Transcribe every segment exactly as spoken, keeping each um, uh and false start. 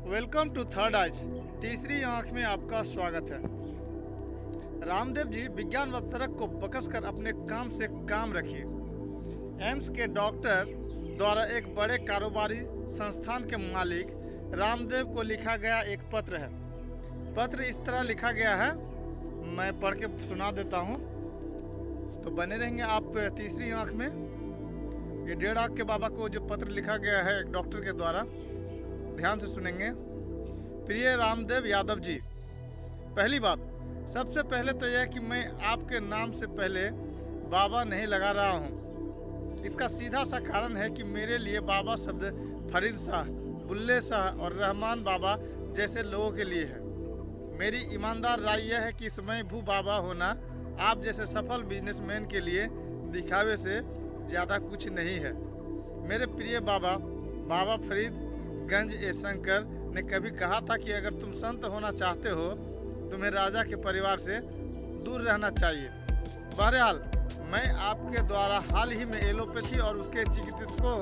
Welcome to third eyes. तीसरी आंख में आपका स्वागत है। रामदेव जी विज्ञान व तर्क को बकस कर अपने काम से काम रखिए। एम्स के डॉक्टर द्वारा एक बड़े कारोबारी संस्थान के मालिक रामदेव को लिखा गया एक पत्र है। पत्र इस तरह लिखा गया है, मैं पढ़ के सुना देता हूँ, तो बने रहेंगे आप तीसरी आंख में। ये डेढ़ आंख के बाबा को जो पत्र लिखा गया है एक डॉक्टर के द्वारा, ध्यान से सुनेंगे। प्रिय रामदेव यादव जी, पहली बात, सबसे पहले तो यह कि मैं आपके नाम से पहले बाबा नहीं लगा रहा हूँ। इसका सीधा सा कारण है कि मेरे लिए बाबा शब्द फरीद शाह, बुल्ले शाह और रहमान बाबा जैसे लोगों के लिए है। मेरी ईमानदार राय यह है कि समय भू बाबा होना आप जैसे सफल बिजनेसमैन के लिए दिखावे से ज़्यादा कुछ नहीं है। मेरे प्रिय बाबा बाबा फरीद गंज ए शंकर ने कभी कहा था कि अगर तुम संत होना चाहते हो तुम्हें राजा के परिवार से दूर रहना चाहिए। बहरहाल मैं आपके द्वारा हाल ही में एलोपैथी और उसके चिकित्सकों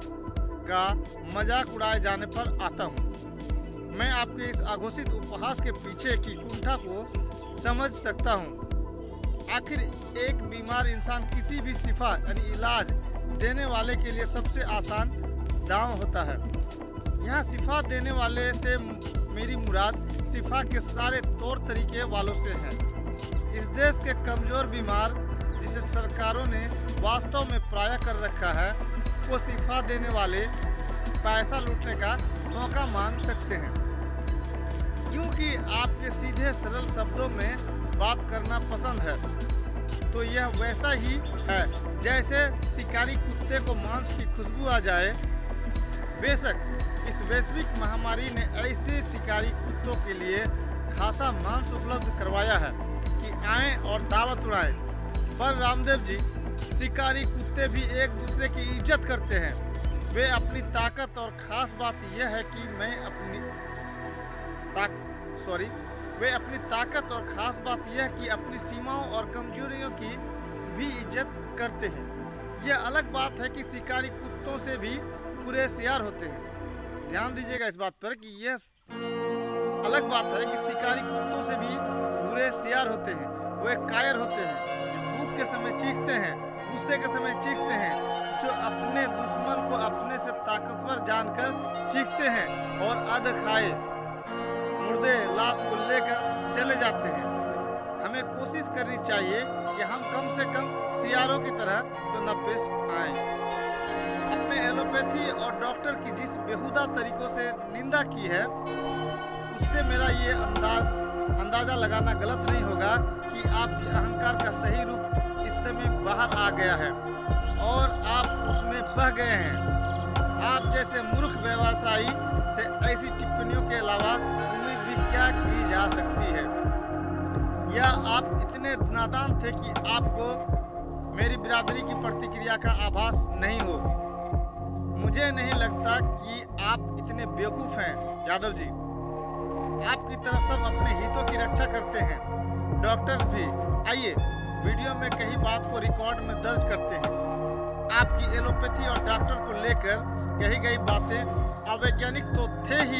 का मजाक उड़ाए जाने पर आता हूँ। मैं आपके इस अघोषित उपहास के पीछे की कुंठा को समझ सकता हूँ। आखिर एक बीमार इंसान किसी भी शिफा यानी इलाज देने वाले के लिए सबसे आसान दांव होता है। यहाँ शिफा देने वाले से मेरी मुराद शिफा के सारे तौर तरीके वालों से है। इस देश के कमजोर बीमार जिसे सरकारों ने वास्तव में पराया कर रखा है, वो शिफा देने वाले पैसा लूटने का मौका मान सकते हैं, क्योंकि आपके सीधे सरल शब्दों में बात करना पसंद है। तो यह वैसा ही है जैसे शिकारी कुत्ते को मांस की खुशबू आ जाए। बेशक इस वैश्विक महामारी ने ऐसे शिकारी कुत्तों के लिए खासा मांस उपलब्ध करवाया है कि आएं और दावत उड़ाएं। पर रामदेव जी, शिकारी कुत्ते भी एक दूसरे की इज्जत करते हैं। वे अपनी ताकत और खास बात यह है कि मैं अपनी ताक सॉरी वे अपनी ताकत और खास बात यह कि अपनी सीमाओं और कमजोरियों की भी इज्जत करते हैं। यह अलग बात है कि शिकारी कुत्तों से भी पूरे सियार होते हैं। ध्यान दीजिएगा इस बात पर कि यह अलग बात है कि शिकारी कुत्तों से भी बुरे सियार होते हैं। वे कायर होते हैं, जो भूख के समय चीखते हैं, गुस्से के समय चीखते हैं, जो अपने दुश्मन को अपने से ताकतवर जानकर चीखते हैं और अध खाए मुर्दे लाश को लेकर चले जाते हैं। हमें कोशिश करनी चाहिए कि हम कम से कम सियारों की तरह तो न पेश आए। अपने एलोपैथी और डॉक्टर की जिस बेहुदा तरीकों से निंदा की है, उससे मेरा ये अंदाज अंदाजा लगाना गलत नहीं होगा कि आपके अहंकार का सही रूप इस समय बाहर आ गया है और आप उसमें बह गए हैं। आप जैसे मूर्ख व्यवसायी से ऐसी टिप्पणियों के अलावा उम्मीद भी क्या की जा सकती है? या आप इतने नादान थे कि आपको मेरी बिरादरी की प्रतिक्रिया का आभास नहीं हो? मुझे नहीं लगता कि आप इतने बेवकूफ हैं यादव जी। आपकी तरह सब अपने हितों की रक्षा करते हैं, डॉक्टर्स भी। आइए वीडियो में कही बात को रिकॉर्ड में दर्ज करते हैं। आपकी एलोपैथी और डॉक्टर को लेकर कही गई बातें अवैज्ञानिक तो थे ही,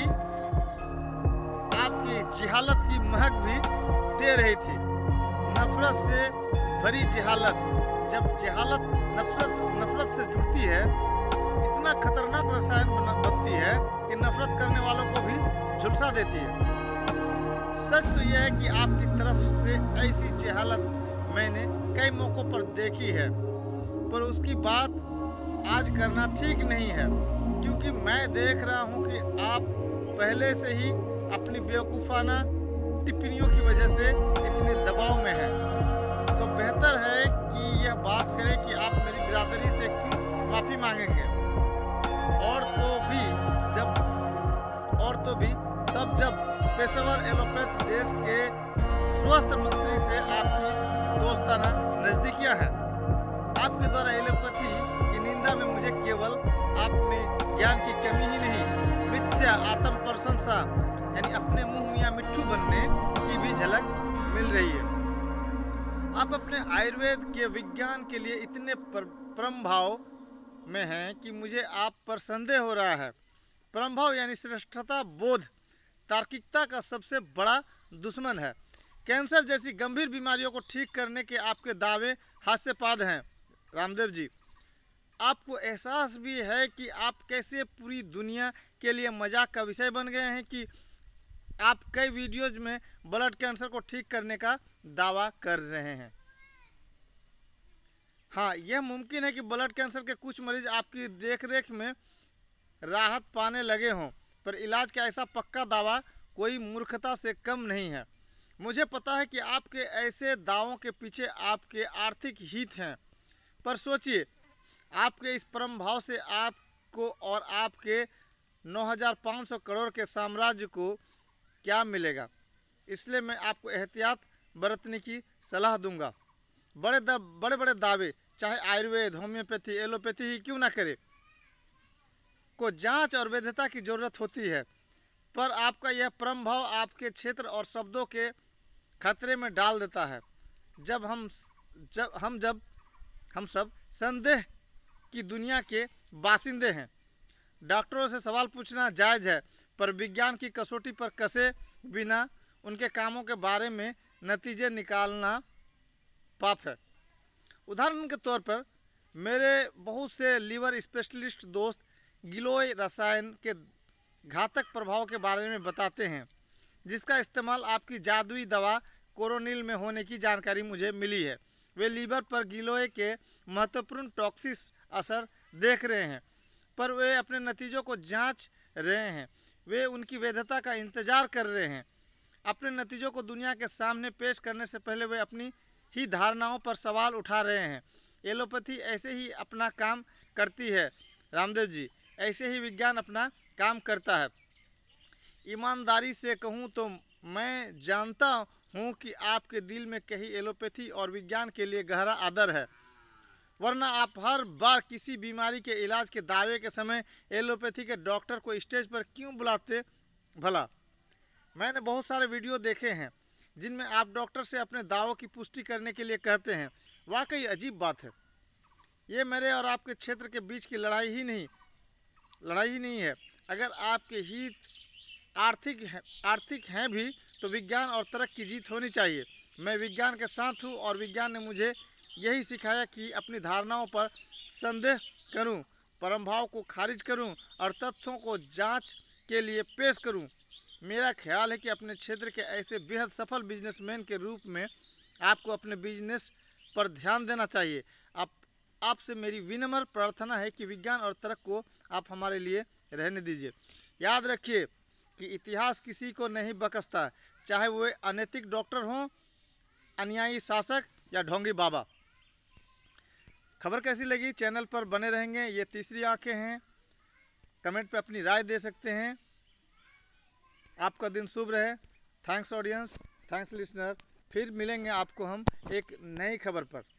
आपकी जिहालत की महक भी दे रही थी। नफरत से भरी जिहालत। जब जिहालत नफरत नफरत से जुड़ती है, इतना खतरनाक रसायन बनती है कि नफरत करने वालों को भी झुलसा देती है। सच तो यह है कि आपकी तरफ से ऐसी जिहालत मैंने कई मौकों पर देखी है, पर उसकी बात आज करना ठीक नहीं है, क्योंकि मैं देख रहा हूं कि आप पहले से ही अपनी बेवकूफाना टिप्पणियों की वजह से इतने दबाव में हैं। तो बेहतर है कि यह बात करें कि आप मेरी बिरादरी से क्यों माफी मांगेंगे। और तो भी जब और तो भी तब जब पेशेवर एलोपैथ देश के स्वास्थ्य मंत्री से आपकी दोस्ताना नजदीकियां हैं। आपके द्वारा एलोपैथी की निंदा में मुझे केवल आप में ज्ञान की कमी ही नहीं, मिथ्या आत्म प्रशंसा यानी अपने मुंह मियां मिट्ठू बनने की भी झलक मिल रही है। आप अपने आयुर्वेद के विज्ञान के लिए इतने परम भाव में हैं कि मुझे आप पर संदेह हो रहा है। परंभाव यानी श्रेष्ठता बोध तार्किकता का सबसे बड़ा दुश्मन है। कैंसर जैसी गंभीर बीमारियों को ठीक करने के आपके दावे हास्यास्पद हैं रामदेव जी। आपको एहसास भी है कि आप कैसे पूरी दुनिया के लिए मजाक का विषय बन गए हैं कि आप कई वीडियोज में ब्लड कैंसर को ठीक करने का दावा कर रहे हैं। हाँ, यह मुमकिन है कि ब्लड कैंसर के कुछ मरीज आपकी देखरेख में राहत पाने लगे हों, पर इलाज का ऐसा पक्का दावा कोई मूर्खता से कम नहीं है। मुझे पता है कि आपके ऐसे दावों के पीछे आपके आर्थिक हित हैं, पर सोचिए आपके इस परम भाव से आपको और आपके नौ हज़ार पाँच सौ करोड़ के साम्राज्य को क्या मिलेगा। इसलिए मैं आपको एहतियात बरतने की सलाह दूंगा। बड़े द, बड़े बड़े दावे चाहे आयुर्वेद, होम्योपैथी, एलोपैथी ही क्यों ना करे, को जांच और वैधता की जरूरत होती है, पर आपका यह परम भाव आपके क्षेत्र और शब्दों के खतरे में डाल देता है। जब हम जब हम जब हम सब संदेह की दुनिया के बासिंदे हैं। डॉक्टरों से सवाल पूछना जायज है, पर विज्ञान की कसौटी पर कसे बिना उनके कामों के बारे में नतीजे निकालना पाप है। उदाहरण के तौर पर मेरे बहुत से लीवर स्पेशलिस्ट दोस्त गिलोय रसायन के घातक प्रभाव के बारे में बताते हैं, जिसका इस्तेमाल आपकी जादुई दवा कोरोनिल में होने की जानकारी मुझे मिली है। वे लीवर पर गिलोय के महत्वपूर्ण टॉक्सिक असर देख रहे हैं, पर वे अपने नतीजों को जांच रहे हैं। वे उनकी वैधता का इंतजार कर रहे हैं। अपने नतीजों को दुनिया के सामने पेश करने से पहले वे अपनी ही धारणाओं पर सवाल उठा रहे हैं। एलोपैथी ऐसे ही अपना काम करती है रामदेव जी, ऐसे ही विज्ञान अपना काम करता है। ईमानदारी से कहूँ तो मैं जानता हूँ कि आपके दिल में कहीं एलोपैथी और विज्ञान के लिए गहरा आदर है, वरना आप हर बार किसी बीमारी के इलाज के दावे के समय एलोपैथी के डॉक्टर को स्टेज पर क्यों बुलाते भला। मैंने बहुत सारे वीडियो देखे हैं जिनमें आप डॉक्टर से अपने दावों की पुष्टि करने के लिए कहते हैं। वाकई अजीब बात है। ये मेरे और आपके क्षेत्र के बीच की लड़ाई ही नहीं लड़ाई ही नहीं है। अगर आपके हित आर्थिक है, आर्थिक हैं भी तो विज्ञान और तर्क की जीत होनी चाहिए। मैं विज्ञान के साथ हूँ और विज्ञान ने मुझे यही सिखाया कि अपनी धारणाओं पर संदेह करूँ, परमभाव को खारिज करूँ और तथ्यों को जांच के लिए पेश करूँ। मेरा ख्याल है कि अपने क्षेत्र के ऐसे बेहद सफल बिजनेसमैन के रूप में आपको अपने बिजनेस पर ध्यान देना चाहिए। आप आपसे मेरी विनम्र प्रार्थना है कि विज्ञान और तर्क को आप हमारे लिए रहने दीजिए। याद रखिए कि इतिहास किसी को नहीं बख्शता, चाहे वो अनैतिक डॉक्टर हों, अनुयायी शासक या ढोंगी बाबा। खबर कैसी लगी? चैनल पर बने रहेंगे। ये तीसरी आंखें हैं। कमेंट पे अपनी राय दे सकते हैं। आपका दिन शुभ रहे। Thanks audience, thanks listener. फिर मिलेंगे आपको हम एक नई खबर पर।